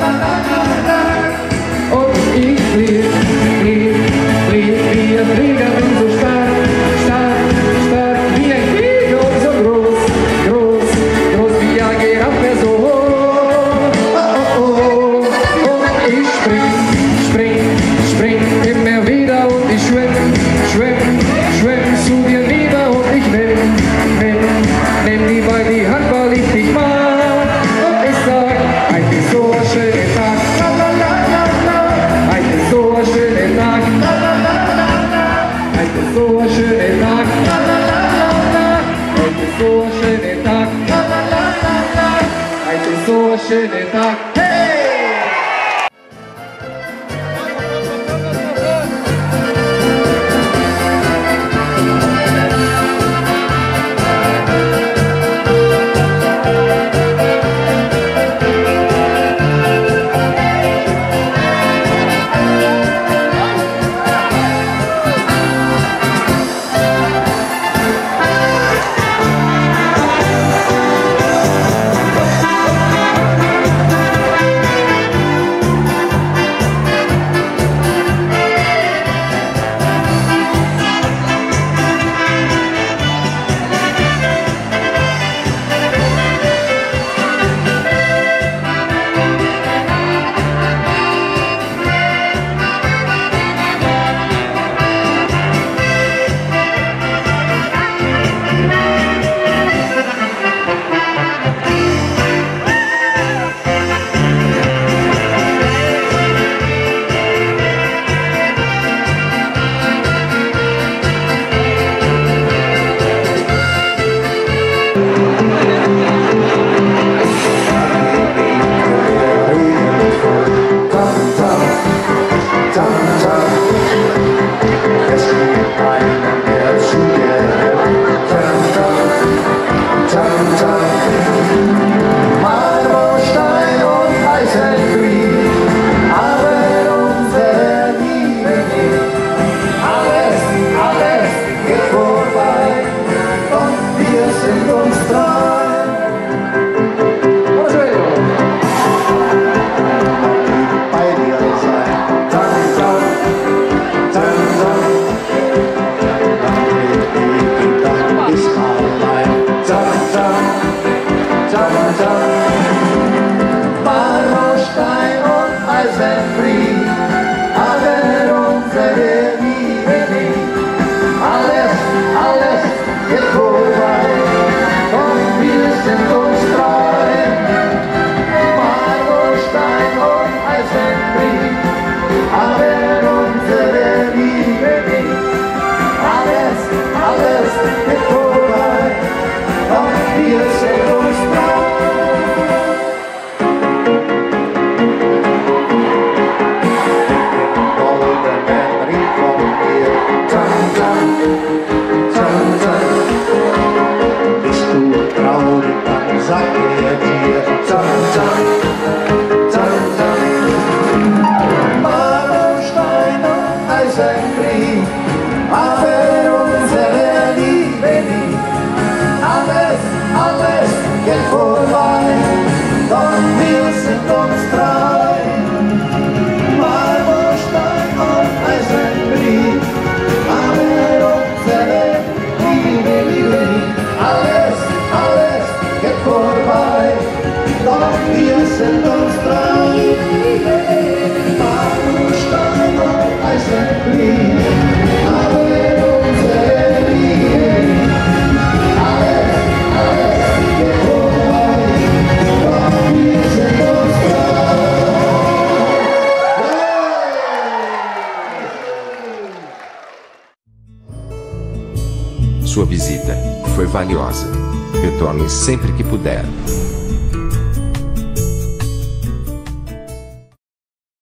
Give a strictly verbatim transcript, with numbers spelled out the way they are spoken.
Und ich flieg, flieg, flieg wie ein Flieger, bin so stark, stark, stark wie ein Flieger und so groß, groß, groß wie eine Giraffe, so hoch. Oh, oh, oh. Und ich spring, spring, spring immer wieder und ich schwimm, schwimm, schwimm zu dir wieder und ich nimm, nimm, nimm die bei die Hand, weil ich dich mag. Und ich sag, heute ist so ein schöner Tag, la la la la la. Heute ist so ein schöner Tag, la la la la la. Heute ist so ein schöner Tag, la la la la la. Heute ist so ein schöner Tag, la la la la la. Heute ist so ein schöner Tag, hey! Sua visita foi valiosa. Retorne sempre que puder.